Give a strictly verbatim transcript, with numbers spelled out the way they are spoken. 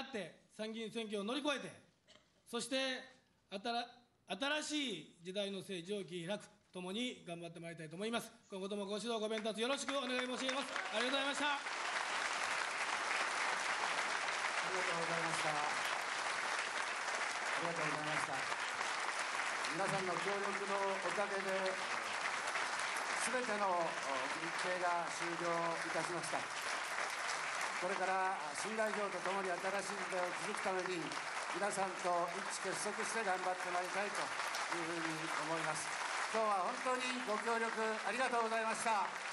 って参議院選挙を乗り越えて、そして新しい時代の政治を切り開くともに頑張ってまいりたいと思います。今後ともご指導ご鞭撻よろしくお願い申し上げます。ありがとうございました。 ありがとうございました。ありがとうございました。皆さんの協力のおかげで、すべての日程が終了いたしました。これから新代表とともに新しい時代を築くために、皆さんと一致結束して頑張ってまいりたいというふうに思います。今日は本当にご協力ありがとうございました。